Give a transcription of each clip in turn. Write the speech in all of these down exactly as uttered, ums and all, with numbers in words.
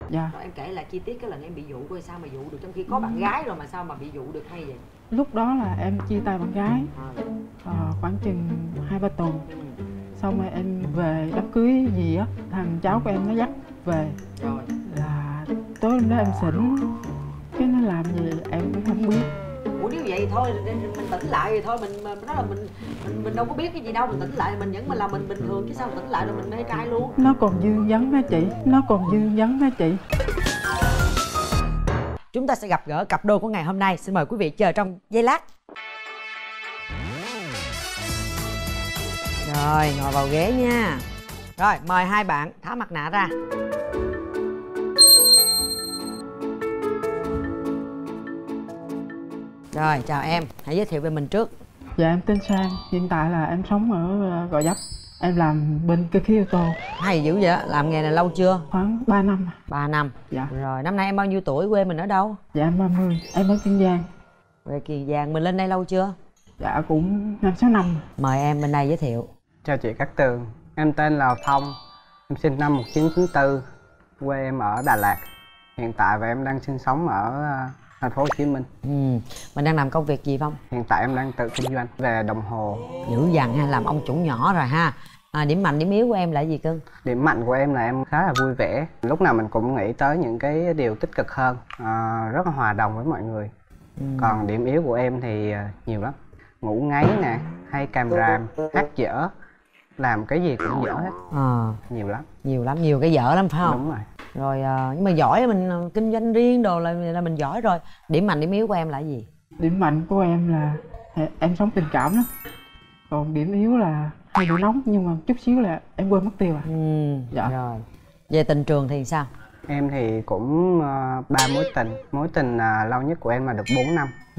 Dạ. Rồi em kể lại chi tiết cái lần em bị dụ coi sao mà dụ được, trong khi có bạn gái rồi mà sao mà bị dụ được hay vậy? Lúc đó là em chia tay bạn gái à, khoảng chừng hai ba tuần. Xong rồi em về đám cưới gì á, thằng cháu của em nó dắt về. Rồi Là tối hôm đó em xỉn, cái nó làm gì em cũng không biết. ủa nếu vậy thôi mình tỉnh lại rồi thôi, mình nó là mình mình mình đâu có biết cái gì đâu, mình tỉnh lại mình vẫn mình là mình bình thường chứ sao mình tỉnh lại rồi mình mê trai luôn. Nó còn dư dấn á chị, nó còn dư dấn á chị. Chúng ta sẽ gặp gỡ cặp đôi của ngày hôm nay. Xin mời quý vị chờ trong giây lát. Rồi, ngồi vào ghế nha. Rồi, mời hai bạn tháo mặt nạ ra. Rồi, chào em. Hãy giới thiệu về mình trước. Dạ em tên Sang, hiện tại là em sống ở Gò Vấp. Em làm bên cơ khí ô tô. Hay dữ vậy? Làm nghề này lâu chưa? Khoảng ba năm. ba năm. Dạ. Rồi, năm nay em bao nhiêu tuổi, quê mình ở đâu? Dạ em ba mươi, em ở Kiên Giang. Về Kiên Giang, mình lên đây lâu chưa? Dạ cũng năm sáu năm. Mời em bên đây giới thiệu. Chào chị Cát Tường, em tên là Thông, em sinh năm một nghìn chín trăm chín mươi tư, quê em ở Đà Lạt. Hiện tại và em đang sinh sống ở uh, thành phố Hồ Chí Minh. Ừ, mình đang làm công việc gì không? Hiện tại em đang tự kinh doanh về đồng hồ. Dữ dằn ha, làm ông chủ nhỏ rồi ha. À, điểm mạnh điểm yếu của em là gì cưng? Điểm mạnh của em là em khá là vui vẻ, lúc nào mình cũng nghĩ tới những cái điều tích cực hơn, à, rất là hòa đồng với mọi người. Ừ. Còn điểm yếu của em thì uh, nhiều lắm, ngủ ngáy nè, hay càm ràm, hát dở, làm cái gì cũng dở hết. À, nhiều lắm. Nhiều lắm, nhiều cái dở lắm phải không? Đúng rồi. Rồi à, nhưng mà giỏi, mình kinh doanh riêng đồ là là mình giỏi rồi. Điểm mạnh điểm yếu của em là gì? Điểm mạnh của em là em sống tình cảm lắm. Còn điểm yếu là hay bị nóng, nhưng mà chút xíu là em quên mất tiêu à. Ừ, dạ. Rồi về tình trường thì sao? Em thì cũng uh, ba mối tình. Mối tình uh, lâu nhất của em là được bốn năm. Ừ.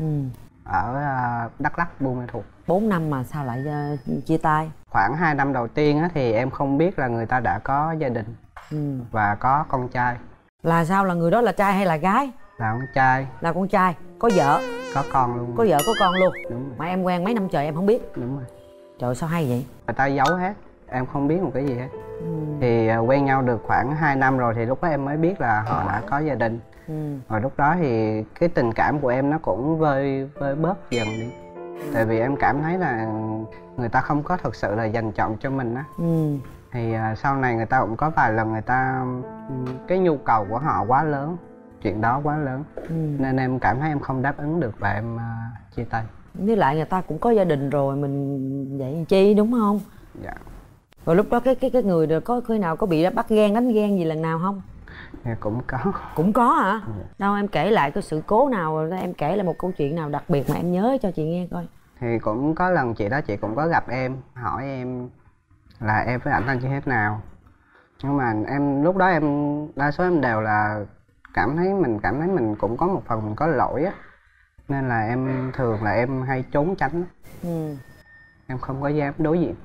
Ở uh, Đắk Lắk, Buôn Ma Thuột. bốn năm mà sao lại uh, chia tay? Khoảng hai năm đầu tiên á, thì em không biết là người ta đã có gia đình. Ừ. Và có con trai. Là sao, là người đó là trai hay là gái? Là con trai. Là con trai, có vợ? Có con luôn. Có vợ có con luôn? Đúng rồi. Mà em quen mấy năm trời em không biết? Đúng rồi. Trời sao hay vậy? Người ta giấu hết, em không biết một cái gì hết. Ừ. Thì uh, quen nhau được khoảng hai năm rồi thì lúc đó em mới biết là họ đã có gia đình. Ừ. Rồi lúc đó thì cái tình cảm của em nó cũng vơi vơi bớt dần đi. Tại vì em cảm thấy là người ta không có thực sự là dành chọn cho mình á. Ừ. Thì uh, sau này người ta cũng có vài lần người ta um, cái nhu cầu của họ quá lớn, chuyện đó quá lớn. Ừ. Nên em cảm thấy em không đáp ứng được và em uh, chia tay. Với lại người ta cũng có gia đình rồi, mình vậy chi đúng không? Dạ. Rồi lúc đó cái cái cái người rồi có khi nào có bị bắt ghen đánh ghen gì lần nào không? Dạ cũng có. Cũng có hả? Dạ. Đâu em kể lại cái sự cố nào, em kể lại một câu chuyện nào đặc biệt mà em nhớ cho chị nghe coi. Thì cũng có lần chị đó chị cũng có gặp em, hỏi em là em với ảnh anh như thế nào. Nhưng mà em lúc đó em đa số em đều là cảm thấy mình cảm thấy mình cũng có một phần mình có lỗi á, nên là em thường là em hay trốn tránh. Ừ. Em không có dám đối diện.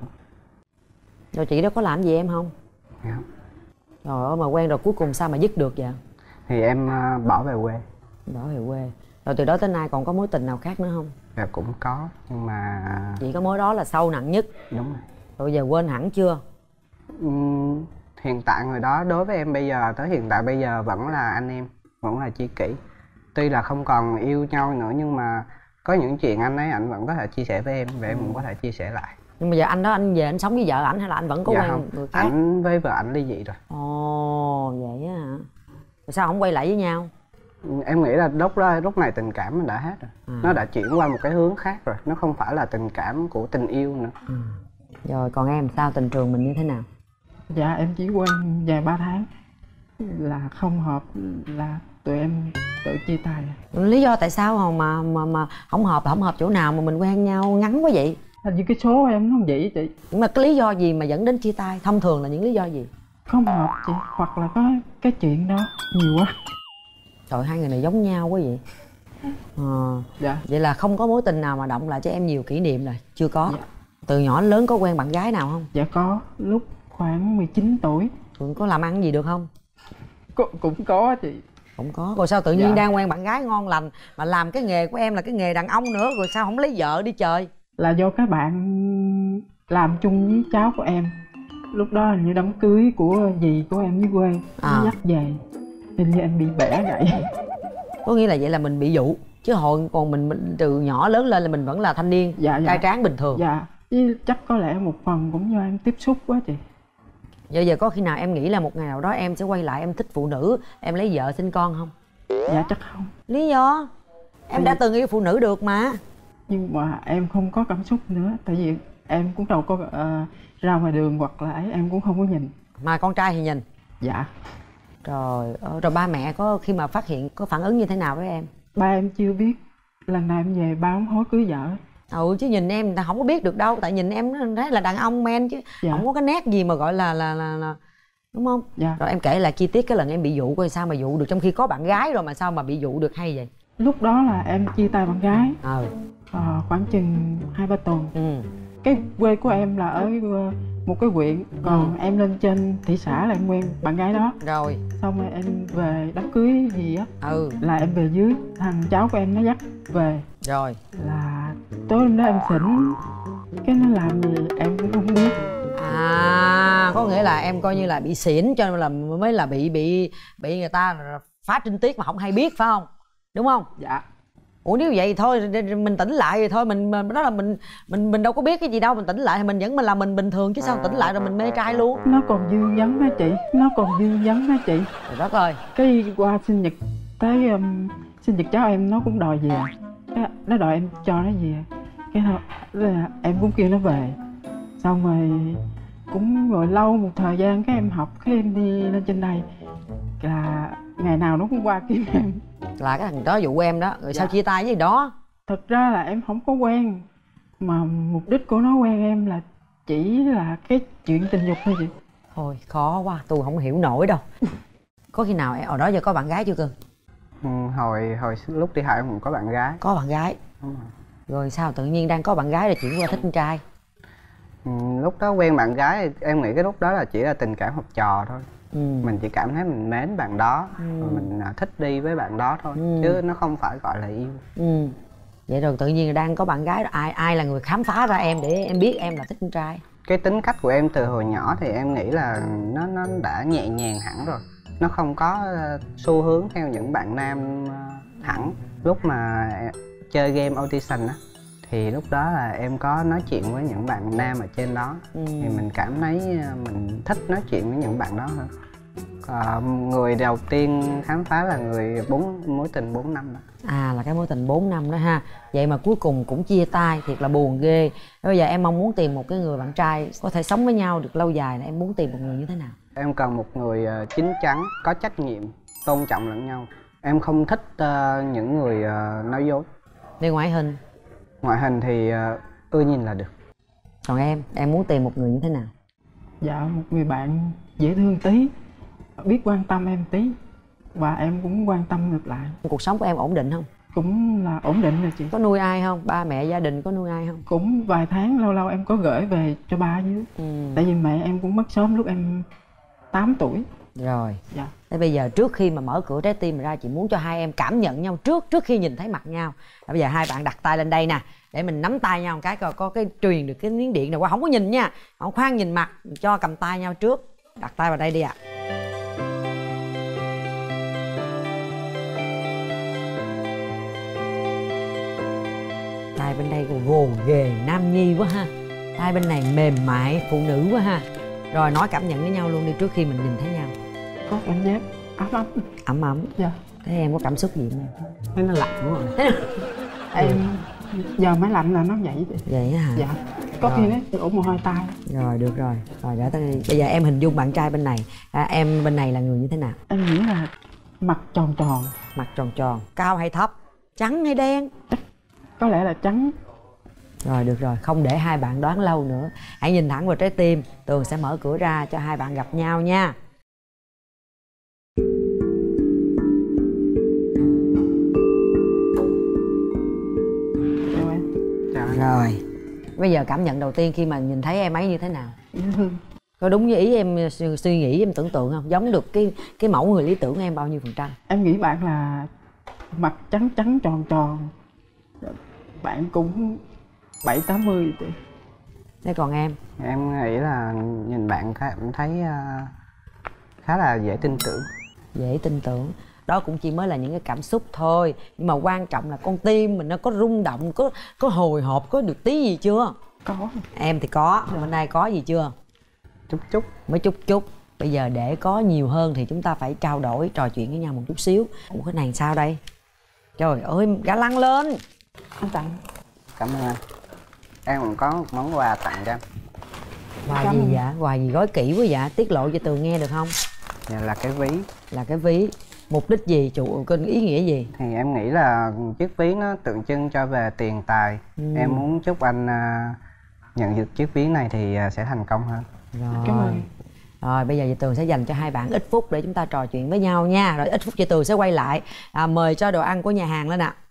Rồi chị đó có làm gì em không? Dạ. Rồi mà quen rồi cuối cùng sao mà dứt được vậy? Thì em uh, bỏ về quê. Bỏ về quê. Rồi từ đó tới nay còn có mối tình nào khác nữa không? Dạ cũng có, nhưng mà chỉ có mối đó là sâu nặng nhất. Đúng rồi. Rồi giờ quên hẳn chưa? Uhm, hiện tại người đó đối với em bây giờ, tới hiện tại bây giờ vẫn là anh em, vẫn là tri kỷ. Tuy là không còn yêu nhau nữa nhưng mà có những chuyện anh ấy anh vẫn có thể chia sẻ với em và em cũng có thể chia sẻ lại. Nhưng mà giờ anh đó anh về anh sống với vợ ảnh hay là anh vẫn có dạ quen không. người khác? Ảnh với vợ ảnh ly dị rồi. Ồ vậy á hả? Rồi sao không quay lại với nhau? Em nghĩ là lúc đó lúc này tình cảm mình đã hết rồi. À. Nó đã chuyển qua một cái hướng khác rồi, nó không phải là tình cảm của tình yêu nữa. Ừ. Rồi còn em sao, tình trường mình như thế nào? Dạ em chỉ quen vài ba tháng là không hợp là tụi em tự chia tay. Lý do tại sao không mà mà mà không hợp là không hợp chỗ nào mà mình quen nhau ngắn quá vậy? Hình như cái số em nó không vậy chị. Nhưng mà cái lý do gì mà dẫn đến chia tay? Thông thường là những lý do gì? Không hợp chị, hoặc là có cái chuyện đó nhiều quá. Trời, hai người này giống nhau quá vậy. À, dạ. Vậy là không có mối tình nào mà động lại cho em nhiều kỷ niệm rồi? Chưa có. Dạ. Từ nhỏ đến lớn có quen bạn gái nào không? Dạ có, lúc khoảng mười chín tuổi. Tụi có làm ăn gì được không? C cũng có chị. Cũng có. Rồi sao tự nhiên dạ. đang quen bạn gái ngon lành mà làm cái nghề của em là cái nghề đàn ông nữa, rồi sao không lấy vợ đi trời? Là do các bạn làm chung với cháu của em. Lúc đó hình như đám cưới của dì của em dưới quê, à. dắt về. hình như em bị bẻ vậy. Có nghĩa là vậy là mình bị dụ chứ hồi còn mình, mình từ nhỏ lớn lên là mình vẫn là thanh niên, dạ, dạ. trai tráng bình thường. Dạ, chứ chắc có lẽ một phần cũng do em tiếp xúc quá chị. Giờ giờ có khi nào em nghĩ là một ngày nào đó em sẽ quay lại em thích phụ nữ, em lấy vợ sinh con không? Dạ chắc không. Lý do? Em tại đã vì... từng yêu phụ nữ được mà. Nhưng mà em không có cảm xúc nữa. Tại vì em cũng đâu có uh, ra ngoài đường hoặc là ấy, em cũng không có nhìn. Mà con trai thì nhìn? Dạ. Rồi, rồi ba mẹ có khi mà phát hiện có phản ứng như thế nào với em? Ba em chưa biết. Lần này em về ba ông hối cưới vợ. Ừ chứ nhìn em người ta không có biết được đâu. Tại nhìn em thấy là đàn ông men chứ dạ. Không có cái nét gì mà gọi là là là, là... đúng không? Dạ. Rồi em kể lại chi tiết cái lần em bị dụ coi sao mà dụ được, trong khi có bạn gái rồi mà sao mà bị dụ được hay vậy? Lúc đó là em chia tay bạn gái. Ừ. À, khoảng chừng hai ba tuần. Ừ. Cái quê của em là ở một cái huyện, còn ừ. em lên trên thị xã là em quen bạn gái đó. Rồi. Xong rồi em về đám cưới gì á. Ừ. Là em về dưới, thằng cháu của em nó dắt về. Rồi. Là tối hôm đó em xỉn, cái nó làm gì em cũng không biết. À, có nghĩa là em coi như là bị xỉn cho nên là mới là bị bị bị người ta phá trinh tiết mà không hay biết phải không? Đúng không? Dạ. Ủa nếu vậy thôi mình tỉnh lại thì thôi mình đó là mình mình mình đâu có biết cái gì đâu, mình tỉnh lại thì mình vẫn mình là mình bình thường chứ sao tỉnh lại rồi mình mê trai luôn. Nó còn dư vấn đó chị, nó còn dư vấn đó chị. Trời đất ơi. Cái qua sinh nhật tới um, sinh nhật cháu em nó cũng đòi về. Cái, nó đòi em cho nó về. Cái là em cũng kêu nó về. Xong rồi cũng rồi lâu một thời gian cái em học cái em đi lên trên đây là ngày nào nó cũng qua kiếm em. Là cái thằng đó dụ em đó, rồi dạ. Sao chia tay với đó? Thật ra là em không có quen, mà mục đích của nó quen em là chỉ là cái chuyện tình dục thôi chị. Thôi khó quá, tôi không hiểu nổi đâu. Có khi nào em ở đó giờ có bạn gái chưa cưng? Ừ, hồi hồi lúc đi học em cũng có bạn gái. Có bạn gái. Đúng rồi. Rồi sao tự nhiên đang có bạn gái rồi chuyển qua thích con trai? Ừ, lúc đó quen bạn gái em nghĩ cái lúc đó là chỉ là tình cảm học trò thôi. Ừ. Mình chỉ cảm thấy mình mến bạn đó, ừ. Rồi mình thích đi với bạn đó thôi, ừ. Chứ nó không phải gọi là yêu. Ừ. Vậy rồi tự nhiên đang có bạn gái, ai ai là người khám phá ra em để em biết em là thích con trai? Cái tính cách của em từ hồi nhỏ thì em nghĩ là nó nó đã nhẹ nhàng hẳn rồi, nó không có xu hướng theo những bạn nam hẳn. Lúc mà chơi game Audition á thì lúc đó là em có nói chuyện với những bạn nam ở trên đó, ừ. Thì mình cảm thấy mình thích nói chuyện với những bạn đó hơn. À, người đầu tiên khám phá là người bốn mối tình bốn năm đó. À là cái mối tình bốn năm đó ha. Vậy mà cuối cùng cũng chia tay, thiệt là buồn ghê. Bây giờ em mong muốn tìm một cái người bạn trai có thể sống với nhau được lâu dài là em muốn tìm một người như thế nào? Em cần một người chín chắn, có trách nhiệm, tôn trọng lẫn nhau. Em không thích uh, những người uh, nói dối. Về ngoại hình? Ngoại hình thì uh, ưa nhìn là được. Còn em, em muốn tìm một người như thế nào? Dạ một người bạn dễ thương tí, biết quan tâm em tí, và em cũng quan tâm ngược lại. Cuộc sống của em ổn định không? Cũng là ổn định rồi chị. Có nuôi ai không? Ba mẹ gia đình có nuôi ai không? Cũng vài tháng lâu lâu em có gửi về cho ba chứ. Ừ. Tại vì mẹ em cũng mất sớm lúc em tám tuổi. Rồi. Dạ. Thế bây giờ trước khi mà mở cửa trái tim ra, chị muốn cho hai em cảm nhận nhau trước trước khi nhìn thấy mặt nhau. Bây giờ hai bạn đặt tay lên đây nè, để mình nắm tay nhau một cái coi có cái truyền được cái miếng điện này qua. Không có nhìn nha, không khoan nhìn mặt, cho cầm tay nhau trước. Đặt tay vào đây đi ạ. À. Tay bên đây còn gồ ghề nam nhi quá ha, tay bên này mềm mại phụ nữ quá ha. Rồi nói cảm nhận với nhau luôn đi trước khi mình nhìn thấy nhau. Có cảm giác ấm ấm. Ấm ấm. Dạ. Thế em có cảm xúc gì không? Thấy nó lạnh đúng rồi. Em giờ máy lạnh là nó vậy vậy. Vậy hả? Dạ. Có rồi. Khi nó ủ mồ hôi tay. Rồi được rồi. Rồi để tới bây giờ em hình dung bạn trai bên này, à, em bên này là người như thế nào? Em nghĩ là mặt tròn tròn. Mặt tròn tròn. Cao hay thấp? Trắng hay đen? Có lẽ là trắng. Rồi được rồi, không để hai bạn đoán lâu nữa. Hãy nhìn thẳng vào trái tim. Tường sẽ mở cửa ra cho hai bạn gặp nhau nha. Chào em. Chào em. Rồi. Bây giờ cảm nhận đầu tiên khi mà nhìn thấy em ấy như thế nào? Có đúng như ý em suy nghĩ, em tưởng tượng không? Giống được cái cái mẫu người lý tưởng của em bao nhiêu phần trăm? Em nghĩ bạn là mặt trắng trắng tròn tròn. Bạn cũng bảy tám mươi tuổi. Thế còn em? Em nghĩ là nhìn bạn em thấy uh, khá là dễ tin tưởng. dễ tin tưởng. Đó cũng chỉ mới là những cái cảm xúc thôi, nhưng mà quan trọng là con tim mình nó có rung động, có có hồi hộp, có được tí gì chưa? Có. Em thì có, dạ. Bên đây có gì chưa? Chút chút. Mới chút chút. Bây giờ để có nhiều hơn thì chúng ta phải trao đổi, trò chuyện với nhau một chút xíu. Ủa cái này sao đây? Trời ơi, gã lăng lên. Anh tặng. Cảm ơn anh. Em còn có một món quà tặng cho anh. Quà gì vậy? Quà gì gói kỹ quá vậy? Tiết lộ cho Tường nghe được không? Dạ là cái ví. Là cái ví. Mục đích gì? Chủ ý nghĩa gì? Thì em nghĩ là chiếc ví nó tượng trưng cho về tiền tài. ừ. Em muốn chúc anh uh, nhận được chiếc ví này thì uh, sẽ thành công hơn. Rồi. Cảm ơn. Rồi bây giờ chị Tường sẽ dành cho hai bạn ít phút để chúng ta trò chuyện với nhau nha. Rồi ít phút chị Tường sẽ quay lại à, mời cho đồ ăn của nhà hàng lên ạ.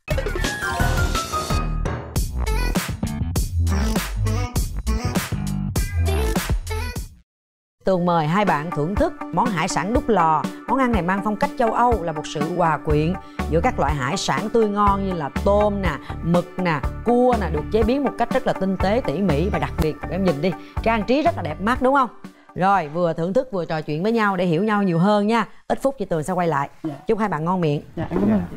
Tường mời hai bạn thưởng thức món hải sản đúc lò. Món ăn này mang phong cách châu Âu, là một sự hòa quyện giữa các loại hải sản tươi ngon như là tôm nè, mực nè, cua nè, được chế biến một cách rất là tinh tế, tỉ mỉ và đặc biệt. Em nhìn đi, trang trí rất là đẹp mắt đúng không? Rồi vừa thưởng thức vừa trò chuyện với nhau để hiểu nhau nhiều hơn nha. Ít phút chị Tường sẽ quay lại. Dạ. Chúc hai bạn ngon miệng. Dạ em cảm ơn.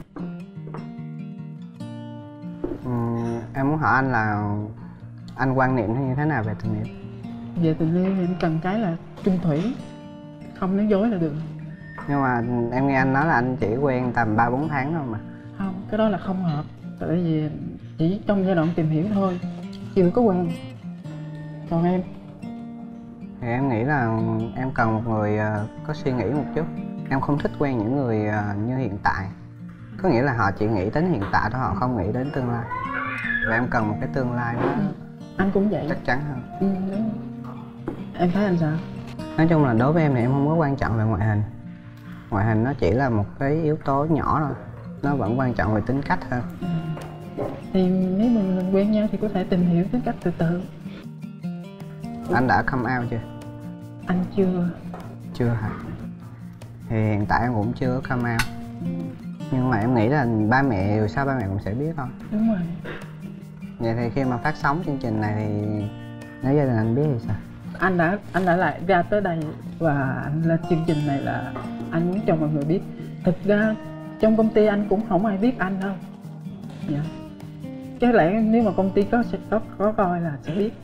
Ừ, em muốn hỏi anh là anh quan niệm như thế nào về tình yêu? Về tình yêu thì em cần cái là chung thủy, không nói dối là được. Nhưng mà em nghe anh nói là anh chỉ quen tầm ba bốn tháng thôi mà. Không, cái đó là không hợp. Tại vì chỉ trong giai đoạn tìm hiểu thôi, chưa có quen. Còn em? Thì em nghĩ là em cần một người có suy nghĩ một chút. Em không thích quen những người như hiện tại. Có nghĩa là họ chỉ nghĩ đến hiện tại thôi, họ không nghĩ đến tương lai. Và em cần một cái tương lai đó. Ừ. Anh cũng vậy. Chắc chắn hơn. Ừ, đúng. Em thấy anh sao? Nói chung là đối với em thì em không có quan trọng về ngoại hình. Ngoại hình nó chỉ là một cái yếu tố nhỏ thôi. Nó vẫn quan trọng về tính cách hơn. Ừ. Thì nếu mình, mình quen nhau thì có thể tìm hiểu tính cách từ từ. Anh đã come out chưa? Anh chưa. Chưa hả? Thì hiện tại em cũng chưa có come out. Ừ. Nhưng mà em nghĩ là ba mẹ, dù sao ba mẹ cũng sẽ biết thôi. Đúng rồi. Vậy thì khi mà phát sóng chương trình này thì nếu gia đình anh biết thì sao? Anh đã anh đã lại ra tới đây và anh lên chương trình này là anh muốn cho mọi người biết. Thực ra trong công ty anh cũng không ai biết anh đâu. Dạ. Chứ lẽ nếu mà công ty có sẽ có, có coi là sẽ biết.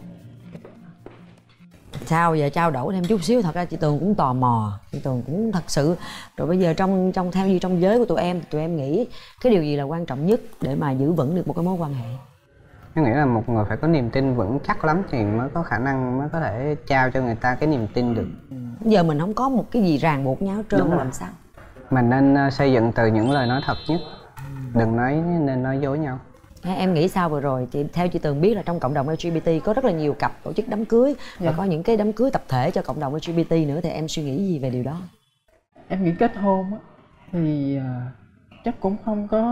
Sao giờ trao đổi thêm chút xíu, thật ra chị Tường cũng tò mò, chị Tường cũng thật sự. Rồi bây giờ trong trong theo như trong giới của tụi em, tụi em nghĩ cái điều gì là quan trọng nhất để mà giữ vững được một cái mối quan hệ? Em nghĩ là một người phải có niềm tin vững chắc lắm thì mới có khả năng, mới có thể trao cho người ta cái niềm tin được. Ừ. Giờ mình không có một cái gì ràng buộc nhau hết trơn là làm sao? Mình nên xây dựng từ những lời nói thật nhất. Ừ. Đừng nói nên nói dối nhau. Em nghĩ sao vừa rồi chị, theo chị Tường biết là trong cộng đồng lờ giê bê tê có rất là nhiều cặp tổ chức đám cưới. Dạ. Và có những cái đám cưới tập thể cho cộng đồng lờ giê bê tê nữa, thì em suy nghĩ gì về điều đó? Em nghĩ kết hôn á thì uh, chắc cũng không có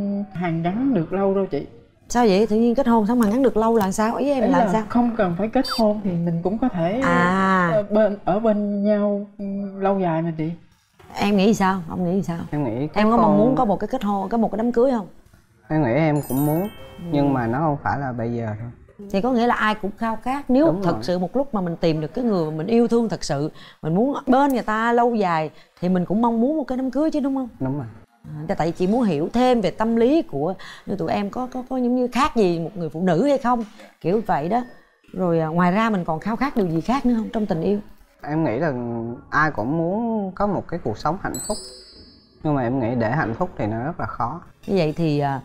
hàn gắn được lâu đâu chị. Sao vậy? Tự nhiên kết hôn xong hàn gắn được lâu là sao? Ý em là, là sao? Không cần phải kết hôn thì mình cũng có thể à. ở, bên, ở bên nhau lâu dài mà chị. Em nghĩ sao? Ông nghĩ sao? Em nghĩ em có hôn... mong muốn có một cái kết hôn, có một cái đám cưới không? Em nghĩ em cũng muốn. Ừ. Nhưng mà nó không phải là bây giờ thôi. Thì có nghĩa là ai cũng khao khát. Nếu Đúng thật rồi. sự một lúc mà mình tìm được cái người mà mình yêu thương thật sự, mình muốn bên người ta lâu dài, thì mình cũng mong muốn một cái đám cưới chứ, đúng không? Đúng rồi. À, tại chị muốn hiểu thêm về tâm lý của như tụi em có có có những như khác gì một người phụ nữ hay không, kiểu vậy đó. Rồi à, ngoài ra mình còn khao khát điều gì khác nữa không trong tình yêu? Em nghĩ là ai cũng muốn có một cái cuộc sống hạnh phúc, nhưng mà em nghĩ để hạnh phúc thì nó rất là khó. Như vậy thì à,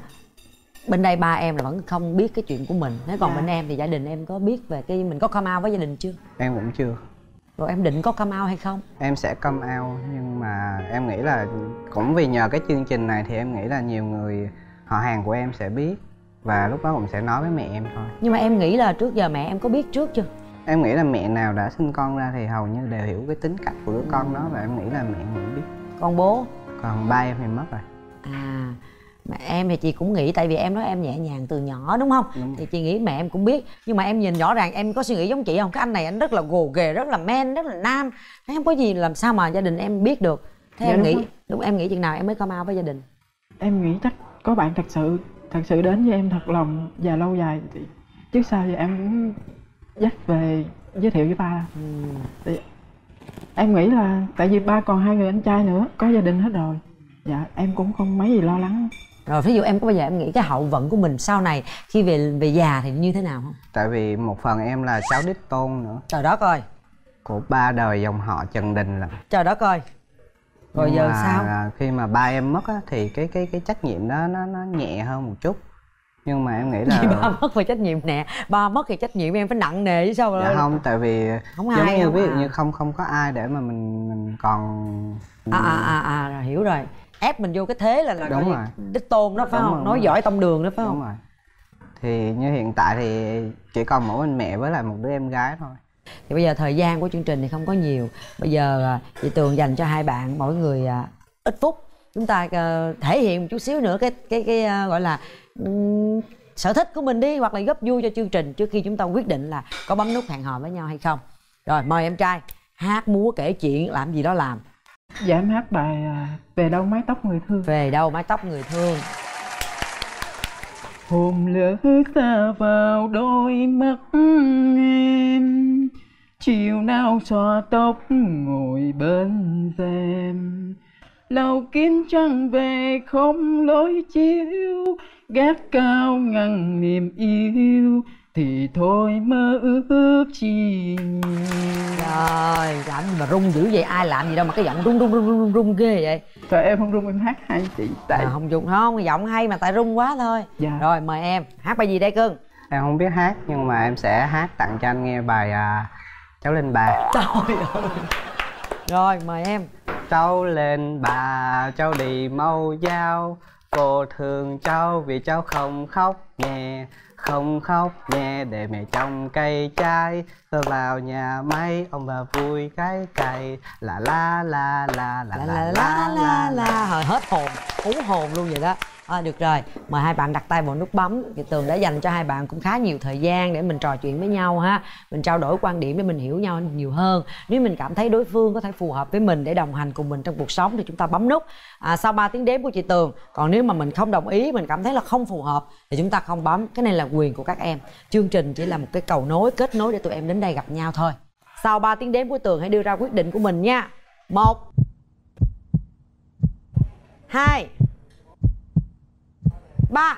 bên đây ba em là vẫn không biết cái chuyện của mình. Nếu còn dạ. bên em thì gia đình em có biết về cái mình có come out với gia đình chưa? Em cũng chưa. Rồi em định có come out hay không? Em sẽ come out, nhưng mà em nghĩ là cũng vì nhờ cái chương trình này thì em nghĩ là nhiều người họ hàng của em sẽ biết. Và lúc đó cũng sẽ nói với mẹ em thôi. Nhưng mà em nghĩ là trước giờ mẹ em có biết trước chưa? Em nghĩ là mẹ nào đã sinh con ra thì hầu như đều hiểu cái tính cách của đứa con đó. Và em nghĩ là mẹ cũng biết. Còn bố? Còn ba em thì mất rồi. À, mà em thì chị cũng nghĩ, tại vì em nói em nhẹ nhàng từ nhỏ đúng không? Đúng. Thì chị nghĩ mẹ em cũng biết. Nhưng mà em nhìn rõ ràng em có suy nghĩ giống chị không? Cái anh này anh rất là gồ ghề, rất là man, rất là nam. Thấy không có gì làm sao mà gia đình em biết được. Thế dạ, em nghĩ, đúng em nghĩ chừng nào em mới come out với gia đình? Em nghĩ chắc có bạn thật sự, thật sự đến với em thật lòng và lâu dài. Chứ sao giờ em cũng dắt về giới thiệu với ba. Ừ. Thì Em nghĩ là tại vì ba còn hai người anh trai nữa, có gia đình hết rồi. Dạ em cũng không mấy gì lo lắng. Rồi ví dụ em có bao giờ em nghĩ cái hậu vận của mình sau này khi về về già thì như thế nào không? Tại vì một phần em là cháu đích tôn nữa. Trời đất ơi. Của ba đời dòng họ Trần Đình lận. Trời đất ơi. Rồi Nhưng giờ mà sao? khi mà ba em mất á, thì cái cái cái trách nhiệm đó nó nó nhẹ hơn một chút. Nhưng mà em nghĩ là Vì ba mất về trách nhiệm nè, ba mất thì trách nhiệm em phải nặng nề chứ sao rồi. Dạ không, tại vì không giống ai như không ví dụ à. như không không có ai để mà mình mình còn À à à, à rồi, hiểu rồi. Ép mình vô cái thế là là đúng coi rồi. đích tôn đó phải Đúng không? rồi, Nói đúng giỏi rồi. tông đường đó phải Đúng không? rồi. Thì như hiện tại thì chỉ còn mỗi mình mẹ với lại một đứa em gái thôi. Thì bây giờ thời gian của chương trình thì không có nhiều. Bây giờ à, chị Tường dành cho hai bạn mỗi người à, ít phút. Chúng ta à, thể hiện một chút xíu nữa cái cái cái à, gọi là um, sở thích của mình đi, hoặc là góp vui cho chương trình trước khi chúng ta quyết định là có bấm nút hẹn hò với nhau hay không. Rồi mời em trai hát múa kể chuyện làm gì đó làm. Dạ em hát bài à, Về đâu mái tóc người thương. Về đâu mái tóc người thương. Hôm lỡ xa vào đôi mắt em, chiều nào xõa tóc ngồi bên rèm, lau kín trăng về không lối chiếu, gác cao ngăn niềm yêu thì thôi mơ ước chi nhiều. Trời, làm gì mà rung dữ vậy, ai làm gì đâu mà cái giọng rung rung rung rung rung, rung ghê vậy. Trời em không rung, em hát hay chị. Tại À, không rung không, cái giọng hay mà tại rung quá thôi. Dạ. Rồi mời em, hát bài gì đây cưng? Em không biết hát nhưng mà em sẽ hát tặng cho anh nghe bài à, Cháu Lên Bà. Trời ơi. Rồi mời em. Cháu lên bà, cháu đi mau giao, cô thương cháu vì cháu không khóc nhè, không khóc nhè để mẹ trồng cây trái, tôi vào nhà máy ông bà vui cái cày, la la la la la La la la la la la. la. Hồi hết hồn, hú hồn luôn vậy đó. À, được rồi, mời hai bạn đặt tay vào nút bấm. Chị Tường đã dành cho hai bạn cũng khá nhiều thời gian để mình trò chuyện với nhau ha. Mình trao đổi quan điểm để mình hiểu nhau nhiều hơn. Nếu mình cảm thấy đối phương có thể phù hợp với mình để đồng hành cùng mình trong cuộc sống thì chúng ta bấm nút à, sau ba tiếng đếm của chị Tường. Còn nếu mà mình không đồng ý, mình cảm thấy là không phù hợp thì chúng ta không bấm. Cái này là quyền của các em. Chương trình chỉ là một cái cầu nối, kết nối để tụi em đến đây gặp nhau thôi. Sau ba tiếng đếm của Tường hãy đưa ra quyết định của mình nha. Một, hai, ba.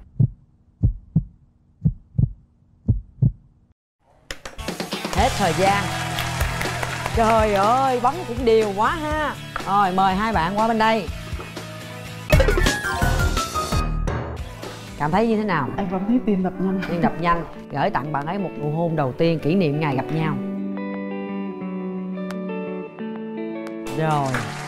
Hết thời gian. Trời ơi, bấm cũng đều quá ha. Rồi mời hai bạn qua bên đây. Cảm thấy như thế nào? em cảm thấy tim đập nhanh. Tim đập nhanh. Gửi tặng bạn ấy một nụ hôn đầu tiên kỷ niệm ngày gặp nhau. Rồi.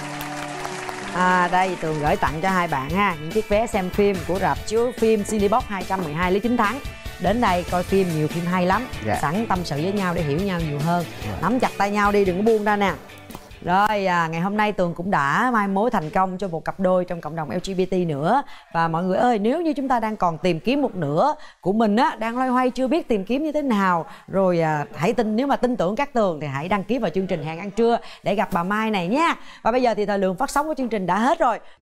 À đây, Tường gửi tặng cho hai bạn ha những chiếc vé xem phim của rạp chiếu phim Cinebox hai trăm mười hai Lý Chính Thắng. Đến đây coi phim, nhiều phim hay lắm. Dạ. Sẵn tâm sự với nhau để hiểu nhau nhiều hơn. Dạ. Nắm chặt tay nhau đi, đừng có buông ra nè. Rồi à, ngày hôm nay Tường cũng đã mai mối thành công cho một cặp đôi trong cộng đồng lờ giê bê tê nữa. Và mọi người ơi, nếu như chúng ta đang còn tìm kiếm một nửa của mình á, đang loay hoay chưa biết tìm kiếm như thế nào, rồi à, hãy tin, nếu mà tin tưởng các Tường thì hãy đăng ký vào chương trình Hẹn Ăn Trưa để gặp bà Mai này nha. Và bây giờ thì thời lượng phát sóng của chương trình đã hết rồi.